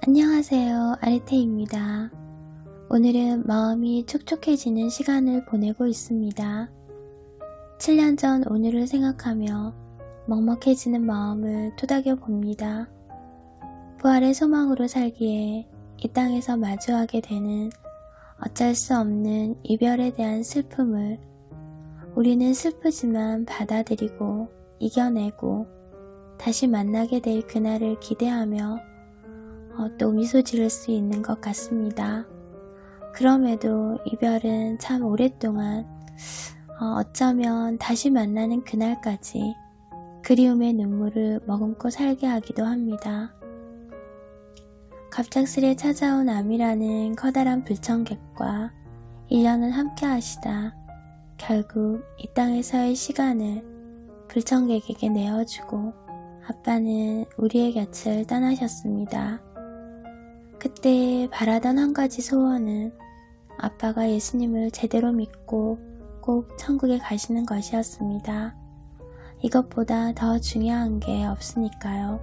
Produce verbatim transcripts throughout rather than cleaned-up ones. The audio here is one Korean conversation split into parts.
안녕하세요. 아르테입니다. 오늘은 마음이 촉촉해지는 시간을 보내고 있습니다. 칠 년 전 오늘을 생각하며 먹먹해지는 마음을 토닥여 봅니다. 부활의 소망으로 살기에 이 땅에서 마주하게 되는 어쩔 수 없는 이별에 대한 슬픔을 우리는 슬프지만 받아들이고 이겨내고 다시 만나게 될 그날을 기대하며 어, 또 미소 지을 수 있는 것 같습니다. 그럼에도 이별은 참 오랫동안 어, 어쩌면 다시 만나는 그날까지 그리움의 눈물을 머금고 살게 하기도 합니다. 갑작스레 찾아온 암이라는 커다란 불청객과 일 년을 함께 하시다 결국 이 땅에서의 시간을 불청객에게 내어주고 아빠는 우리의 곁을 떠나셨습니다. 그때 바라던 한 가지 소원은 아빠가 예수님을 제대로 믿고 꼭 천국에 가시는 것이었습니다. 이것보다 더 중요한 게 없으니까요.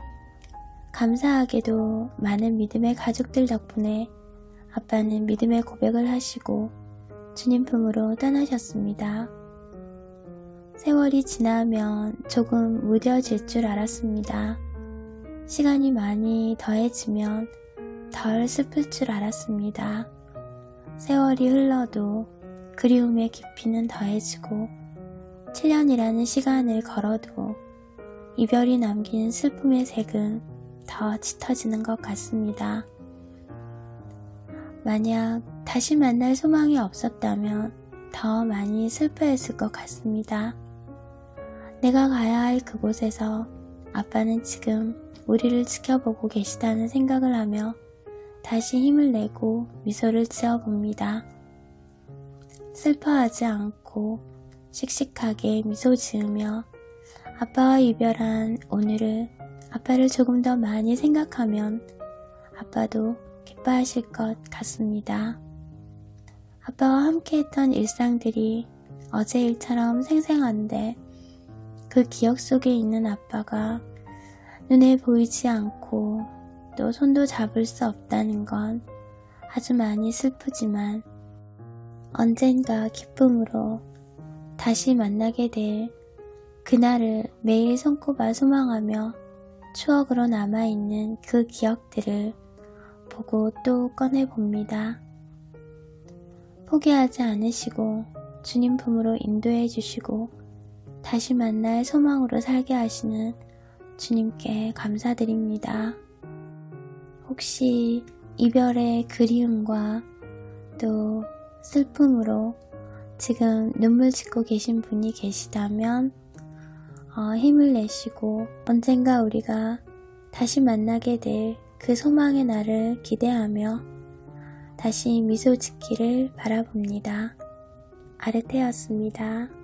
감사하게도 많은 믿음의 가족들 덕분에 아빠는 믿음의 고백을 하시고 주님 품으로 떠나셨습니다. 세월이 지나면 조금 무뎌질 줄 알았습니다. 시간이 많이 더해지면 덜 슬플 줄 알았습니다. 세월이 흘러도 그리움의 깊이는 더해지고 칠 년이라는 시간을 걸어도 이별이 남긴 슬픔의 색은 더 짙어지는 것 같습니다. 만약 다시 만날 소망이 없었다면 더 많이 슬퍼했을 것 같습니다. 내가 가야 할 그곳에서 아빠는 지금 우리를 지켜보고 계시다는 생각을 하며 다시 힘을 내고 미소를 지어봅니다. 슬퍼하지 않고 씩씩하게 미소 지으며 아빠와 이별한 오늘을 아빠를 조금 더 많이 생각하면 아빠도 기뻐하실 것 같습니다. 아빠와 함께했던 일상들이 어제 일처럼 생생한데 그 기억 속에 있는 아빠가 눈에 보이지 않고 또 손도 잡을 수 없다는 건 아주 많이 슬프지만 언젠가 기쁨으로 다시 만나게 될 그날을 매일 손꼽아 소망하며 추억으로 남아있는 그 기억들을 보고 또 꺼내봅니다. 포기하지 않으시고 주님 품으로 인도해 주시고 다시 만날 소망으로 살게 하시는 주님께 감사드립니다. 혹시 이별의 그리움과 또 슬픔으로 지금 눈물 짓고 계신 분이 계시다면 어, 힘을 내시고 언젠가 우리가 다시 만나게 될 그 소망의 날을 기대하며 다시 미소 짓기를 바라봅니다. 아르테였습니다.